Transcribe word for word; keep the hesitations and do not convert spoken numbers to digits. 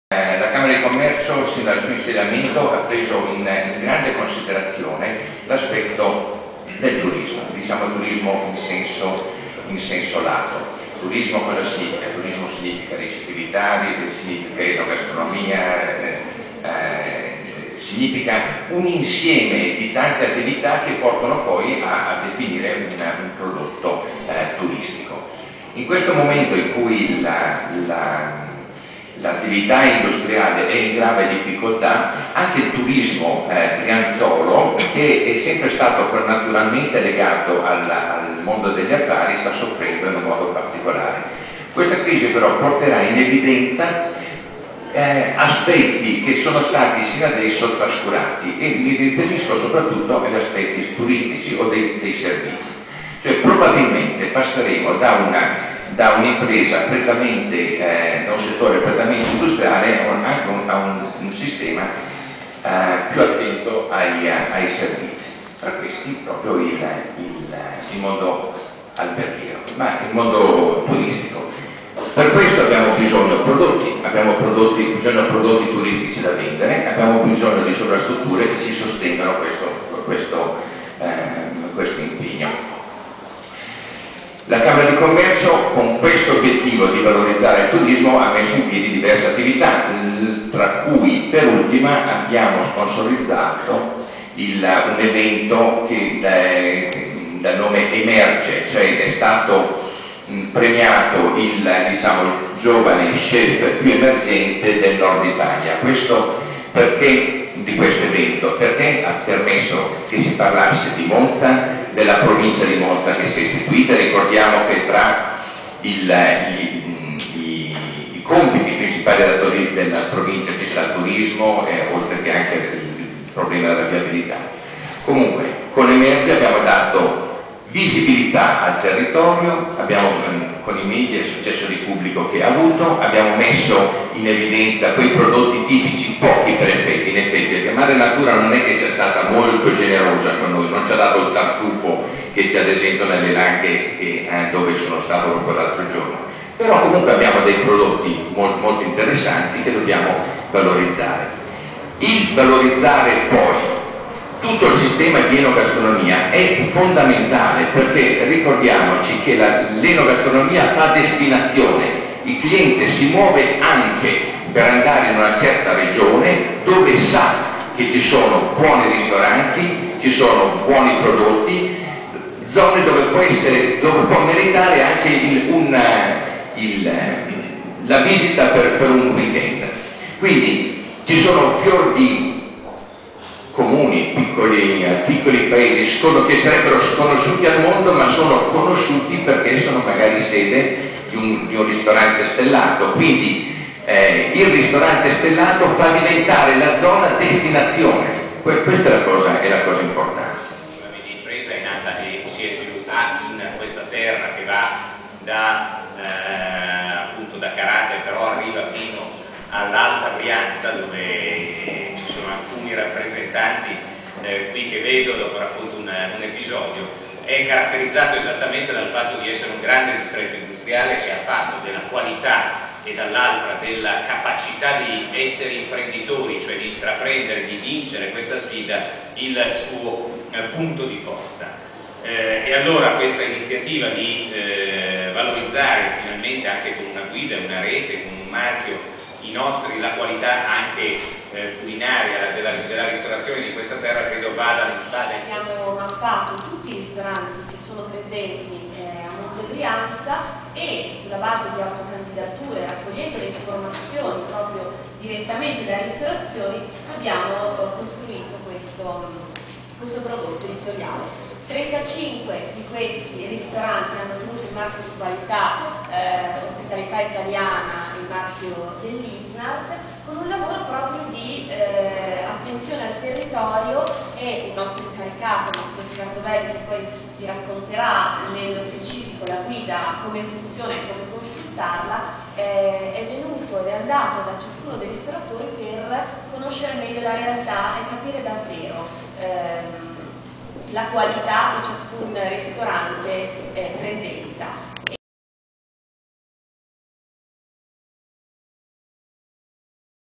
Eh, la Camera di Commercio, sin dal suo insediamento, ha preso in, in grande considerazione l'aspetto del turismo, diciamo turismo in senso, in senso lato. Turismo cosa significa? Turismo significa ricettività, significa enogastronomia, eh, eh, significa un insieme di tante attività che portano poi a, a definire un, un prodotto eh, turistico. In questo momento in cui la, la l'attività industriale è in grave difficoltà, anche il turismo eh, brianzolo, che è sempre stato naturalmente legato al, al mondo degli affari, sta soffrendo in un modo particolare. Questa crisi però porterà in evidenza eh, aspetti che sono stati sino adesso trascurati, e mi riferisco soprattutto agli aspetti turistici o dei, dei servizi. Cioè probabilmente passeremo da una da un'impresa prettamente, eh, da un settore prettamente industriale a un, anche un, a un, un sistema eh, più attento ai, ai servizi, tra questi proprio il, il, il mondo alberghiero, ma il mondo turistico. Per questo abbiamo bisogno di prodotti, abbiamo prodotti, bisogno di prodotti turistici da vendere, abbiamo bisogno di sovrastrutture che ci sostengano questo, questo, eh, questo impegno. La Camera di Commercio, con questo obiettivo di valorizzare il turismo, ha messo in piedi diverse attività, tra cui per ultima abbiamo sponsorizzato il, un evento che da, dal nome Emerge, cioè è stato premiato il, diciamo, il giovane chef più emergente del nord Italia. Questo perché di questo evento? Perché ha permesso che si parlasse di Monza, della provincia di Monza che si è istituita. Ricordiamo che tra il, gli, i, i compiti principali della, della provincia ci sta il turismo, eh, oltre che anche il problema della viabilità. Comunque, con Emerge abbiamo dato visibilità al territorio, abbiamo, con i media, il successo di pubblico che ha avuto, abbiamo messo in evidenza quei prodotti tipici, pochi per effetti, in effetti, perché Madre Natura non è che sia stata molto generosa con noi, non ci ha dato il tartufo che c'è ad esempio nelle Langhe che, eh, dove sono stato proprio l'altro giorno, però comunque abbiamo dei prodotti molto, molto interessanti che dobbiamo valorizzare. Il valorizzare poi tutto il sistema di enogastronomia è fondamentale, perché ricordiamoci che l'enogastronomia fa destinazione, il cliente si muove anche per andare in una certa regione dove sa che ci sono buoni ristoranti, ci sono buoni prodotti, zone dove può, essere, dove può meritare anche il, un, il, la visita per, per un weekend. Quindi ci sono fior di comuni, piccoli, piccoli paesi che sarebbero sconosciuti al mondo, ma sono conosciuti perché sono magari sede di un, di un ristorante stellato. Quindi eh, il ristorante stellato fa diventare la zona destinazione. Que questa è la cosa, è la cosa importante. L'impresa è nata e si è sviluppata in questa terra che va da, eh, appunto da Carate, però arriva fino all'Alta Brianza, dove ci sono alcuni rappresentanti eh, qui che vedo, dopo racconto un, un episodio. È caratterizzato esattamente dal fatto di essere un grande distretto industriale che ha fatto della qualità e dall'altra della capacità di essere imprenditori, cioè di intraprendere, di vincere questa sfida, il suo eh, punto di forza. Eh, e allora questa iniziativa di eh, valorizzare finalmente anche con una guida, una rete, con un marchio i nostri, la qualità anche eh, culinaria della, della ristorazione di questa terra, credo vada, vada in questo. Abbiamo mappato tutti i ristoranti che sono presenti eh, a Monte Brianza, e sulla base di autocandidature, raccogliendo le informazioni proprio direttamente dalle ristorazioni, abbiamo costruito questo, questo prodotto editoriale. trentacinque di questi ristoranti hanno ottenuto il marchio di qualità, eh, ospitalità italiana, il marchio dell'I S N A T, con un lavoro proprio di eh, attenzione al territorio, e il nostro incaricato, Matteo Scardovelli, che poi vi racconterà nello specifico la guida, come funziona e come consultarla, eh, è venuto ed è andato da ciascuno dei ristoratori per conoscere meglio la realtà e capire davvero ehm, la qualità che ciascun ristorante eh, presenta.